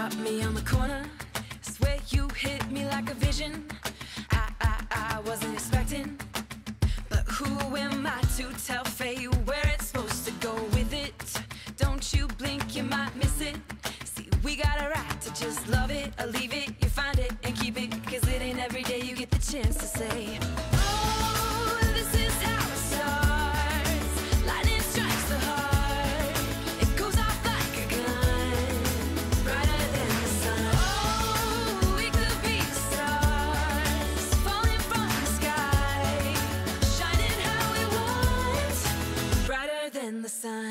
stopped me on the corner. Swear you hit me like a vision. I wasn't expecting, but who am I to tell fate where it's supposed to go with it? Don't you blink, you might miss it. See, we got a right to just love it or leave it. You find it and keep it, 'cause it ain't every day you get the chance to say, oh, this is how it starts. Lightning strikes the heart. It goes off like a gun, brighter than the sun. Oh, we could be stars, falling from the sky, shining how we want, brighter than the sun.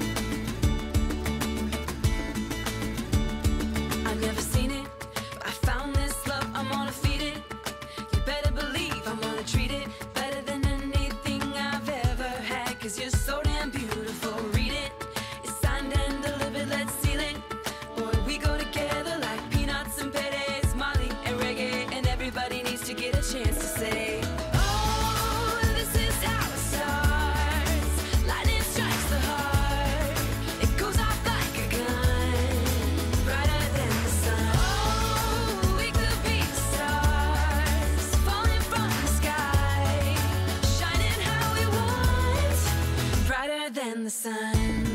I've never seen it, but I found this love, I'm gonna feed it. You better believe I'm gonna treat it better than anything I've ever had, 'cause you're so damn beautiful. Read it, it's signed and delivered, let's seal it. Boy, we go together like peanuts and paydays, Molly and reggae, and everybody needs to get a chance to say, oh, this is how it starts. Lightning strikes the heart. It goes off like a gun, brighter than the sun. Oh, we could be stars, falling from the sky, shining how we want, brighter than the sun.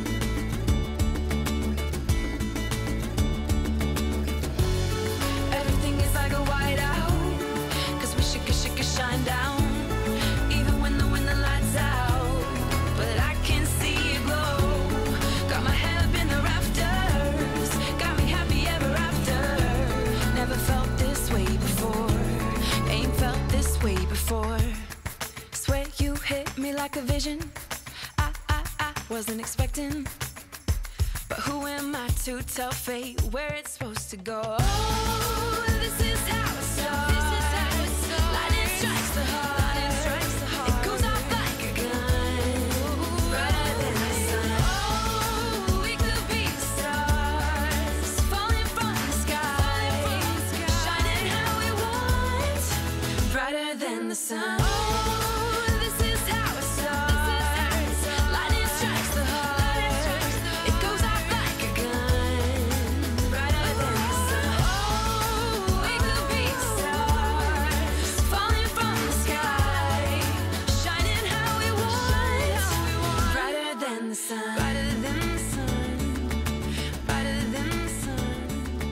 Everything is like a whiteout, 'cause we should shine down, even when the lights out. But I can see it glow. Got my head up in the rafters, got me happy ever after. Never felt this way before, ain't felt this way before. Swear you hit me like a vision. I wasn't expecting, but who am I to tell fate where it's supposed to go? Oh, this is how it starts. Lightning strikes the heart. It goes off like a gun, brighter than the sun. Oh, we could be stars, falling from the sky, shining how we want, brighter than the sun. Oh, this is how it starts. Lightning strikes the heart. It goes off like a gun, brighter than the sun. Oh, we could be stars, falling from the sky, shining how we want, brighter than the sun. Brighter than the sun, brighter than the sun,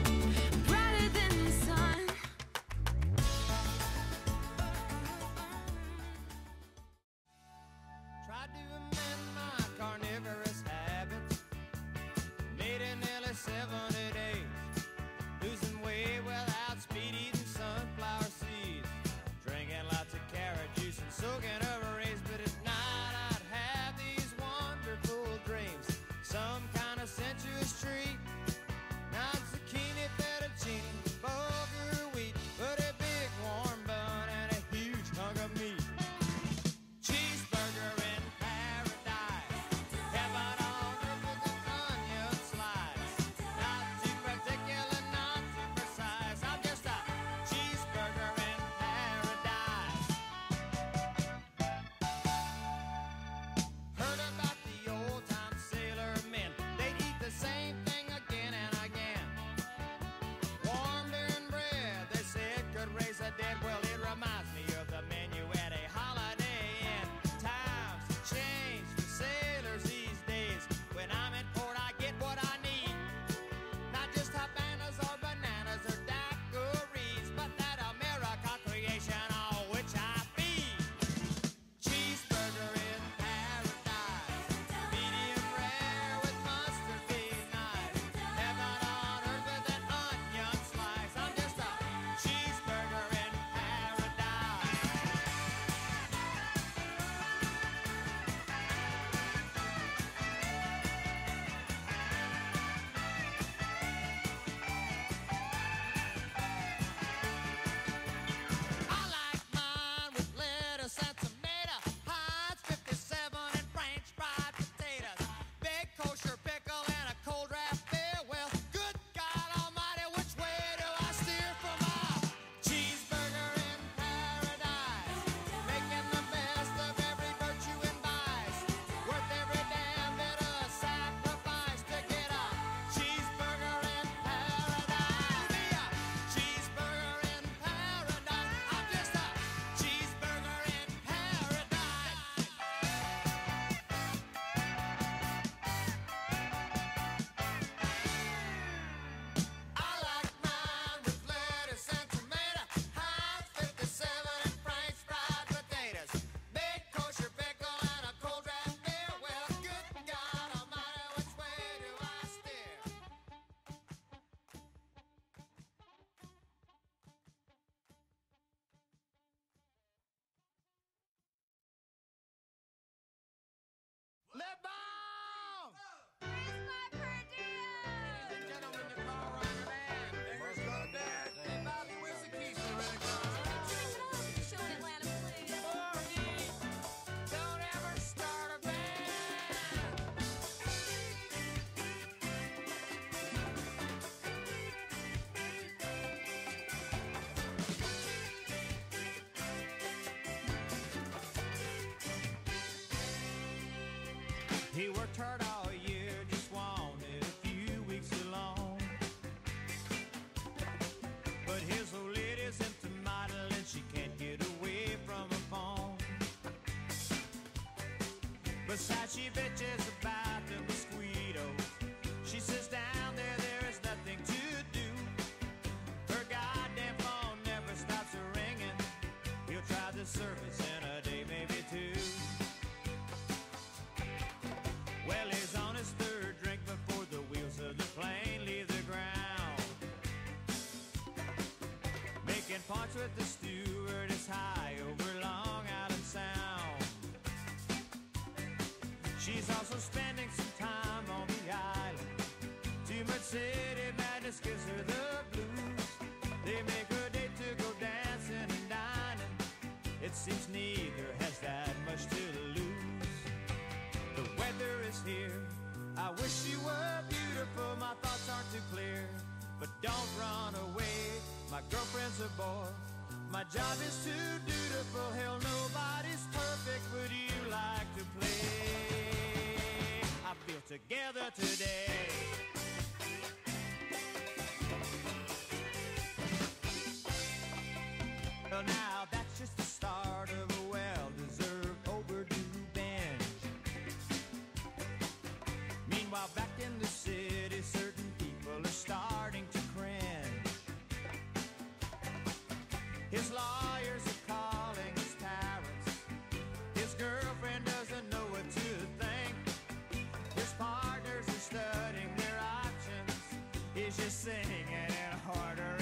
brighter than the sun. He worked hard all year, just wanted a few weeks alone. But his old lady's into model and she can't get away from her phone. Besides, she bitches about the mosquitoes. She says down there is nothing to do. Her goddamn phone never stops ringing. He'll try the service in a day, maybe two. Well, he's on his third drink before the wheels of the plane leave the ground. Making points with the stewardess high over Long Island Sound. She's also spending some time on the island. Too much city madness gives her the blues. They make her date to go dancing and dining. It seems neither has that much to lose. The weather is here. I wish you were beautiful. My thoughts aren't too clear. But don't run away. My girlfriend's a bore. My job is too dutiful. Hell, nobody's perfect. Would you like to play? I feel together today. Well, now that's just the start of a well-deserved overdue binge. Meanwhile, back in the city, certain people are starting to cringe. His lawyers are calling his parents. His girlfriend doesn't know what to think. His partners are studying their options. He's just singing in harder